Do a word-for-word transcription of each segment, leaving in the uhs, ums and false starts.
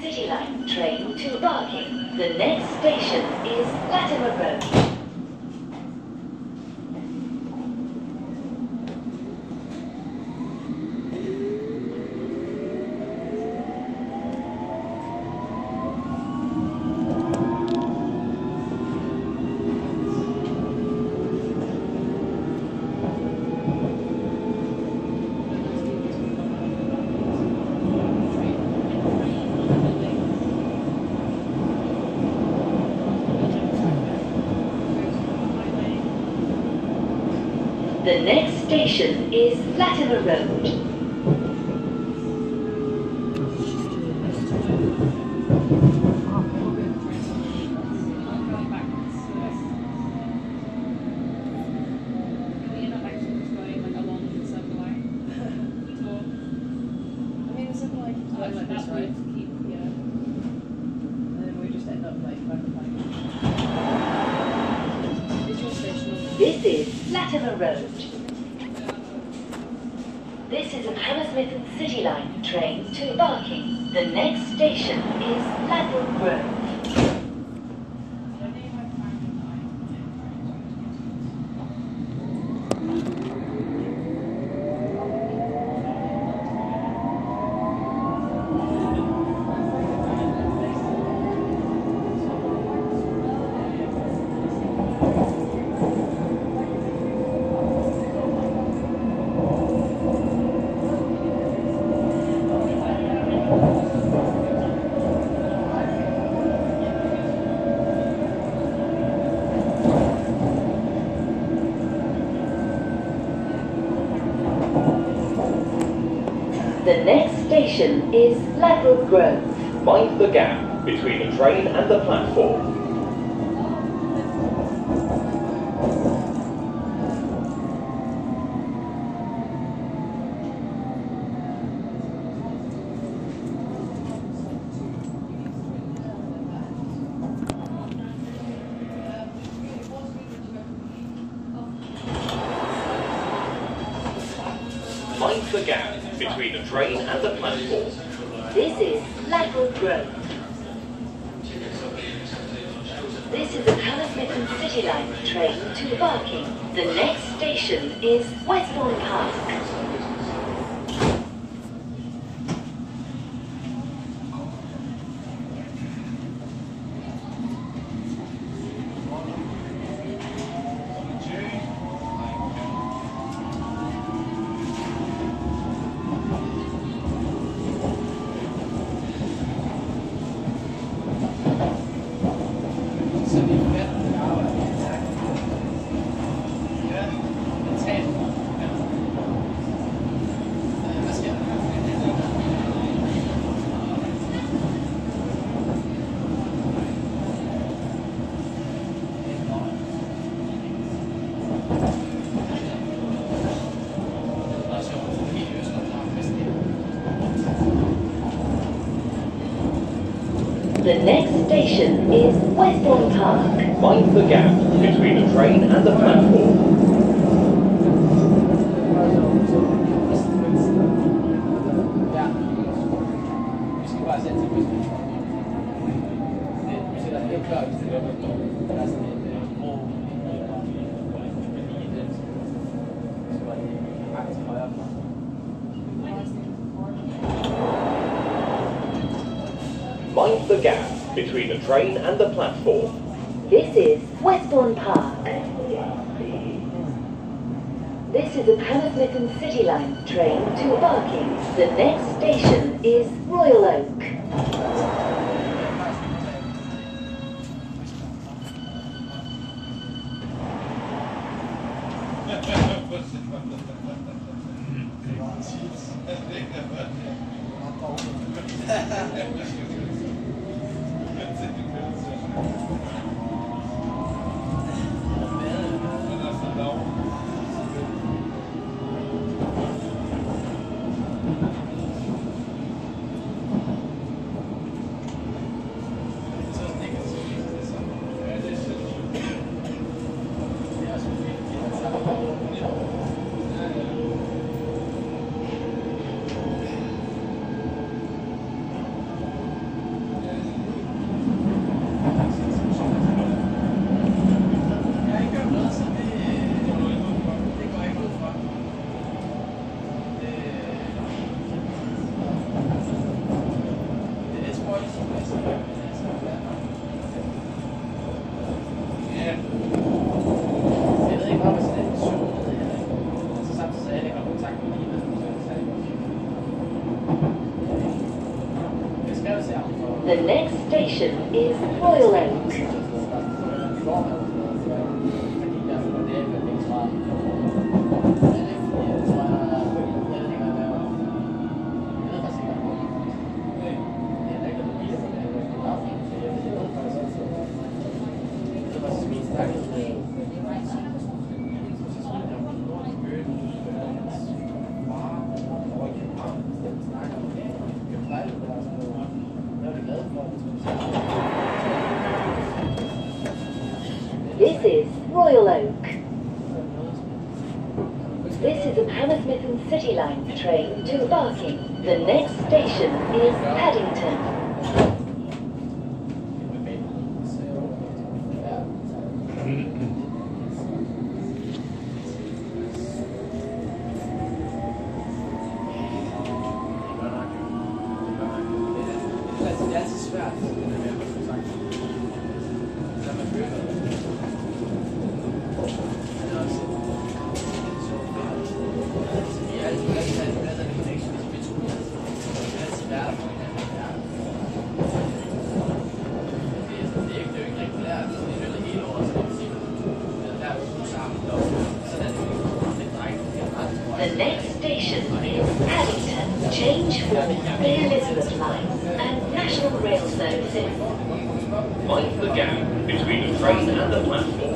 City Line train to Barking. The next station is Latimer Road. The next station is Latimer Road. This is Latimer Road. This is a Hammersmith and City Line train to Barking. The next station is Ladbroke Grove. The next station is Ladbroke Grove. Mind the gap between the train and the platform. Mind the gap between the train and the platform. This is Ladbroke Grove. This is a Hammersmith and City Line train to Barking. The next station is Westbourne Park. The next station is Westbourne Park. Mind the gap between the train and the platform. Mind the gap between the train and the platform. This is Westbourne Park. This is a Hammersmith and City Line train to Barking. The next station is Royal Oak. The next station is Royal Oak. This is Royal Oak. This is a Hammersmith and City Line train to Barking. The next station is Paddington. The next station is Paddington. Change for the Elizabeth line and National Rail services. Mind the gap between the train and the platform.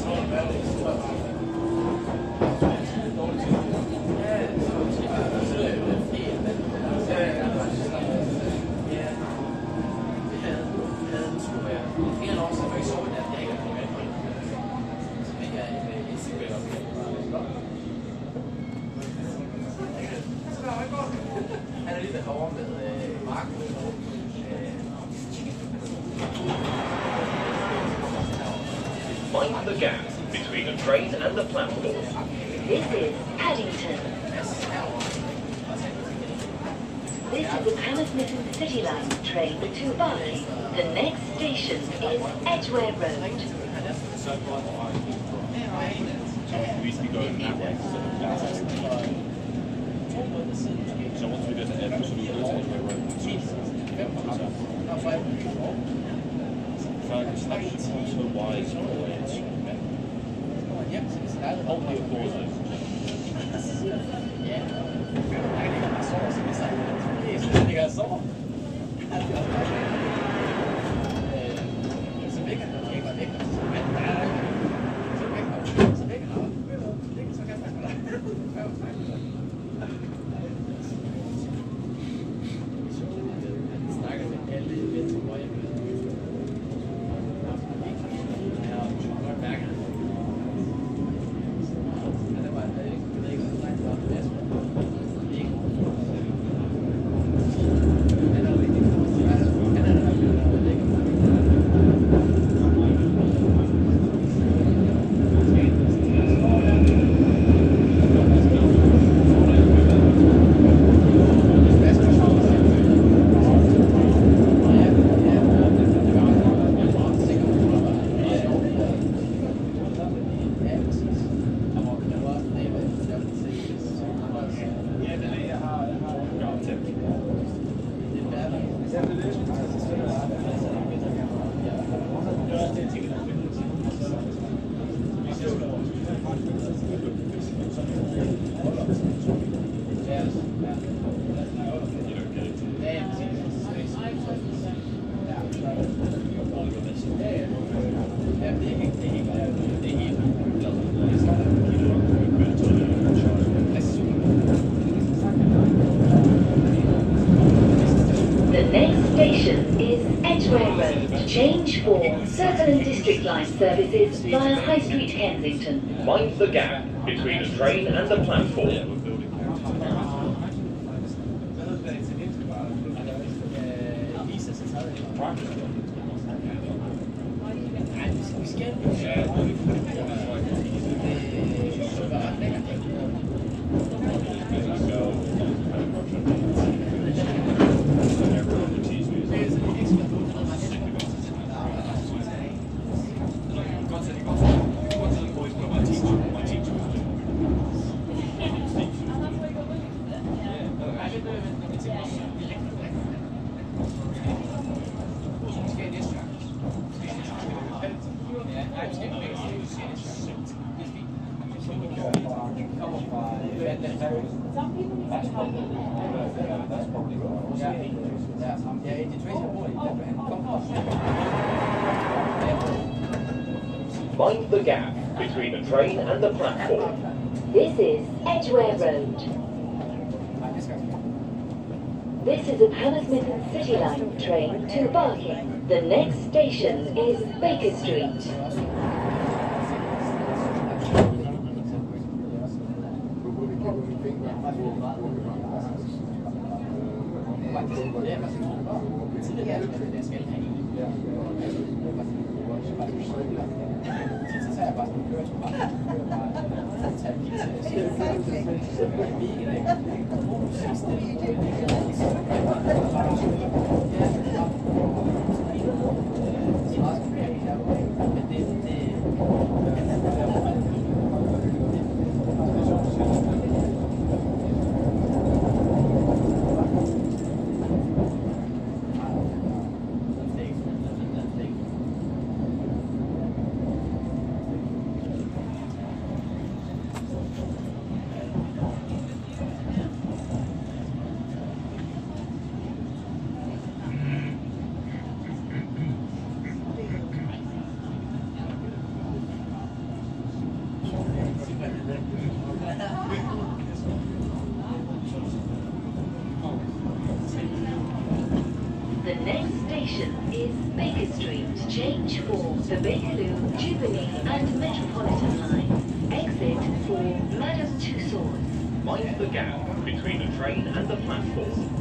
Mind the gap between the train and the platform. This is Paddington. This is a Hammersmith and City Line train to Barking. The next station is Edgware Road. We used to be going that way. So once we go to Edinburgh, we go to Edgware Road. Fergus also wise always. Hold the applause. Change for Circle and District Line services via High Street, Kensington. Mind the gap between the train and the platform. Mind the gap between the train and the platform. This is Edgware Road. This is a Hammersmith and City Line train to Barking. The next station is Baker Street. The next station is Baker Street. Change for the Bakerloo, Jubilee and Metropolitan lines. Exit for Madame Tussauds. Mind the gap between the train and the platform.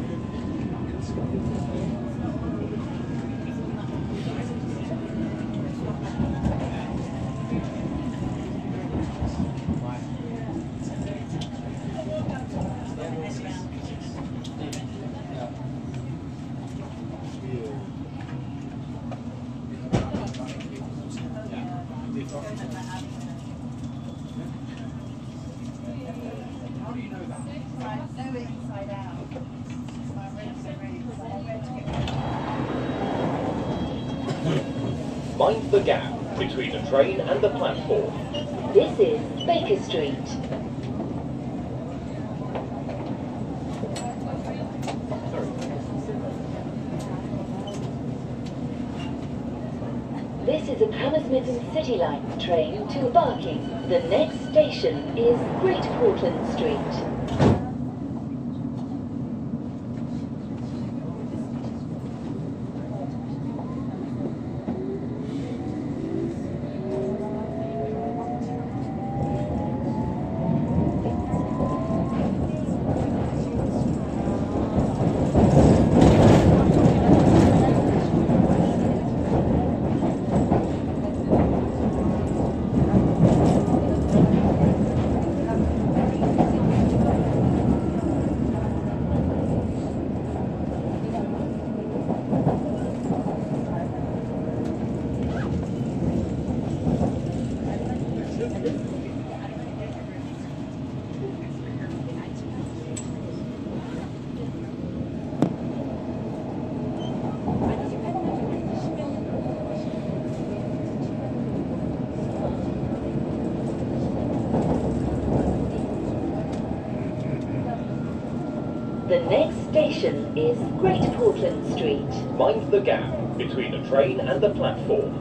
Mind the gap between the train and the platform. This is Baker Street. This is a Hammersmith and City Line train to Barking. The next station is Great Portland Street. The next station is Great Portland Street. Mind the gap between the train and the platform.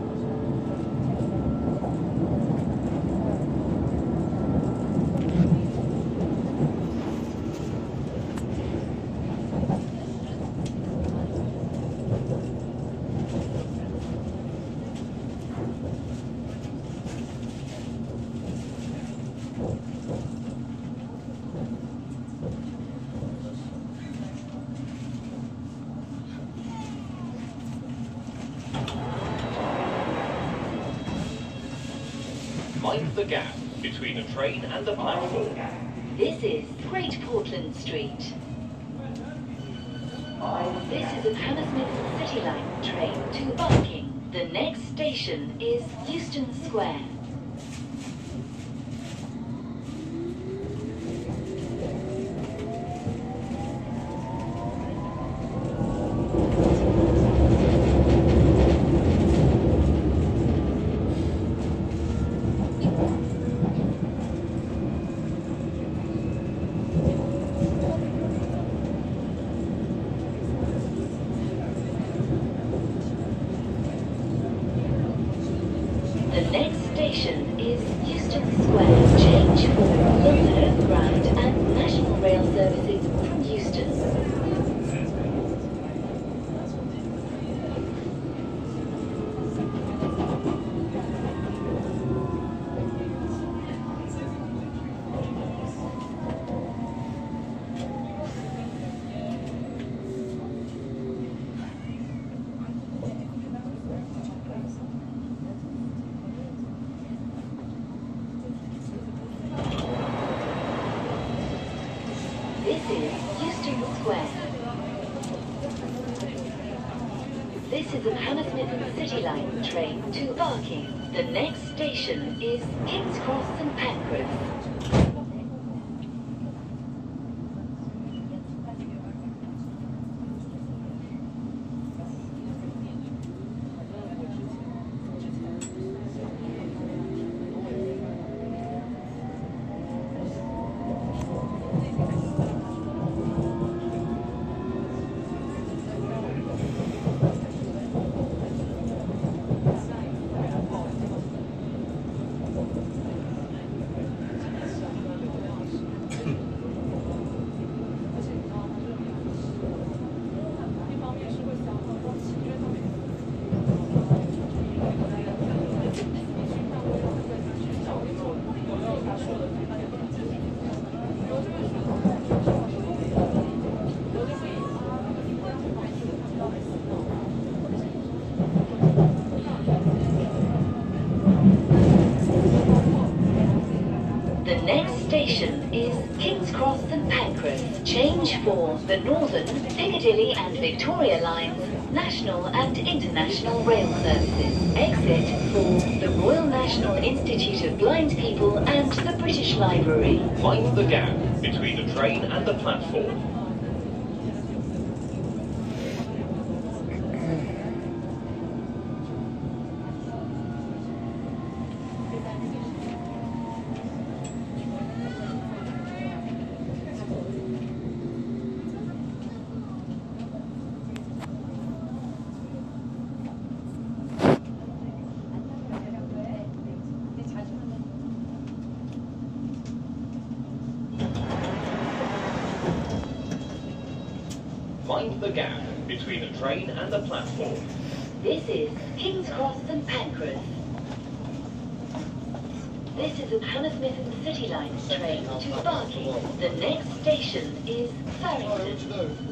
Mind the gap between the train and the platform. This is Great Portland Street. This is a Hammersmith City Line train to Barking. The next station is Euston Square. This is a Hammersmith and City Line train to Barking. The next station is King's Cross and Pancras. The next station is King's Cross and Pancras. Change for the Northern, Piccadilly and Victoria lines, national and international rail services. Exit for the Royal National Institute of Blind People and the British Library. Mind the gap between the train and the platform. Mind the gap between the train and the platform. This is King's Cross and Pancras. This is a Hammersmith and City Line train to Barking. The next station is Farringdon.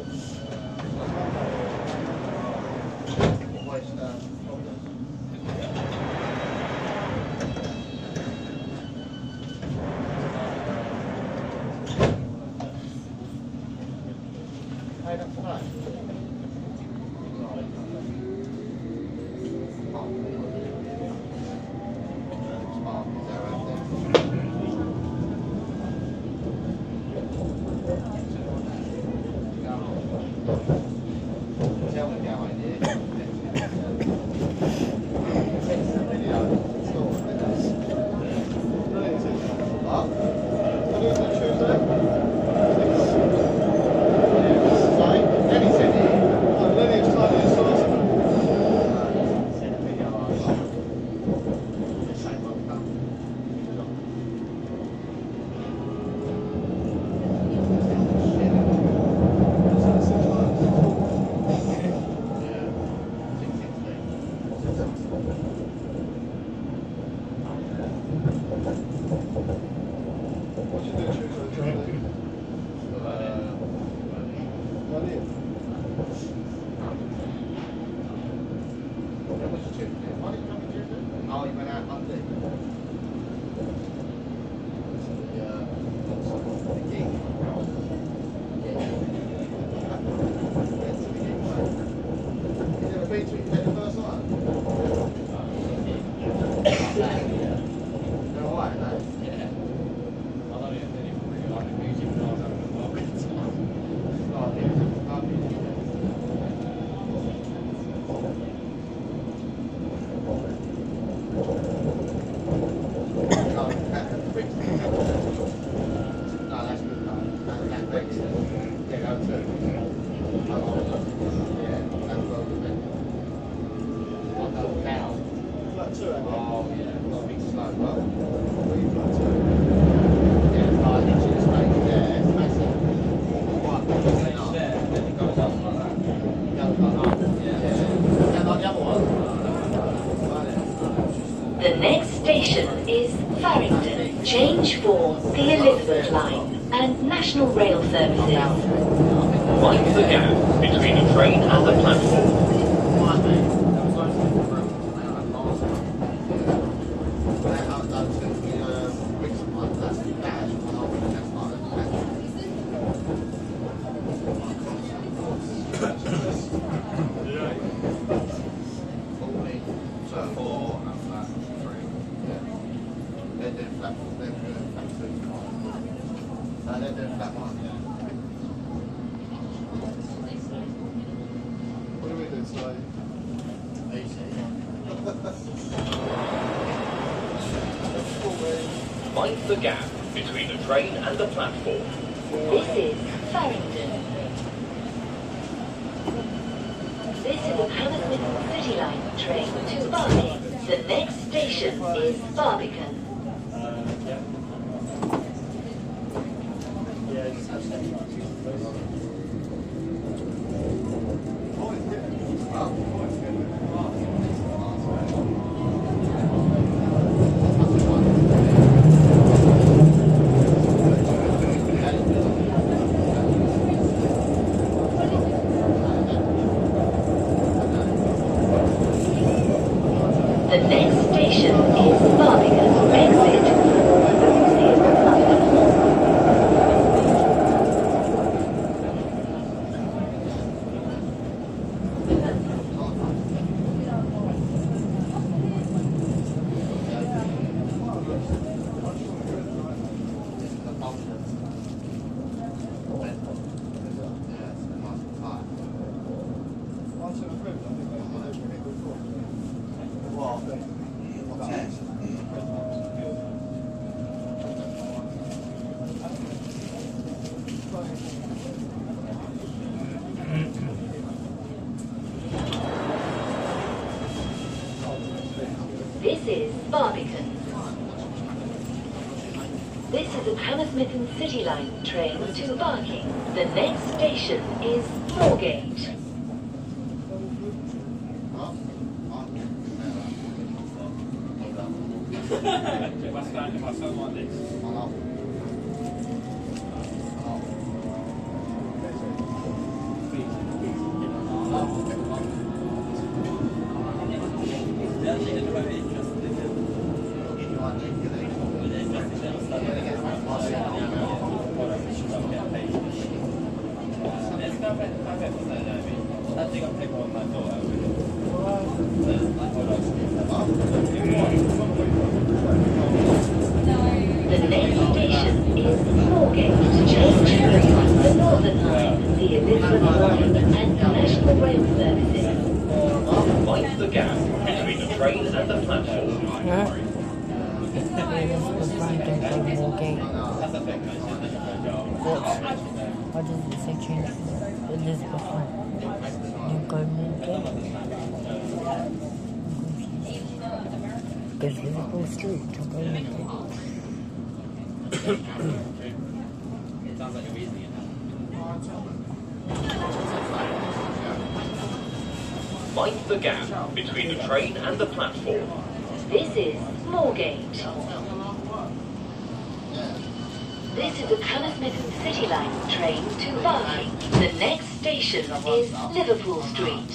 The next station is Farringdon. Change for the Elizabeth line and national rail services. Mind the gap between the train and the platform. Yeah. Mind the gap between the train and the platform. This is Farringdon. This is a Hammersmith City Line train to Barking. The next station is Barbican. The next station is Barbican. Exit. This is Barbican. This is a Hammersmith City Line train to Barking. The next station is Moorgate. If I stand, if I stand like this. I think I'll take one my daughter. The next station is Moorgate. Change for the Northern Line, the Elizabeth Line, and National Rail Services. Mind the gap between the train and the platform. Yeah. Elizabeth line don't go Moorgate. What? Why does it say change for Elizabeth line? Don't go Moorgate? I'm confused. There's Liverpool Street, don't go Moorgate. It sounds like you're easy Mind the gap between the train and the platform. This is Moorgate. This is a Hammersmith City Line train to Barking. The next station is Liverpool Street.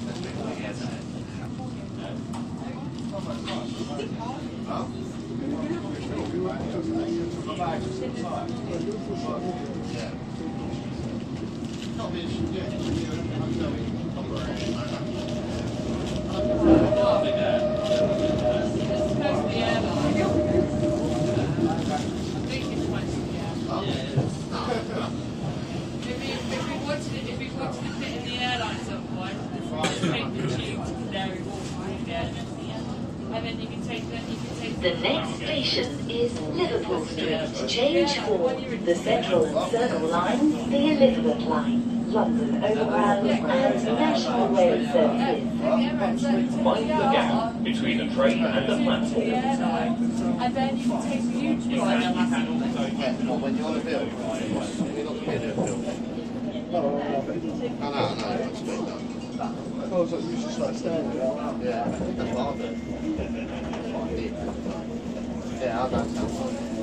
The next station is Liverpool Street. Change for the Central and Circle lines, the Elizabeth line, London Overground, and National Rail Services. Mind the gap between the train and the platform. And then you can take the huge one. Well, when you're on a bill, you're not going to do a bill. No, no, no, that's good though. I was like, you should start standing now. Yeah, that's what I'll do. Yeah, I'll go stand.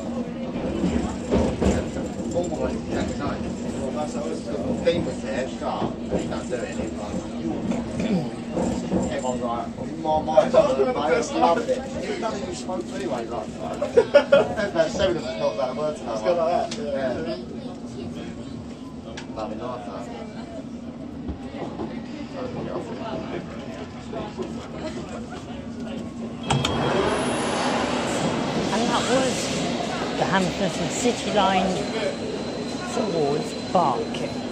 All the way to the next night. Well, that's how it's done. Dean was there, sharp, but he don't do it anymore. Everyone's like, my mind's I was on going it, to mate, best I loved it. You've done it, you smoked anyway, like. About seven of us got that word to Let's go like that. Yeah. Yeah. That'd be nice, though. And that was the Hammersmith City Line towards Barking.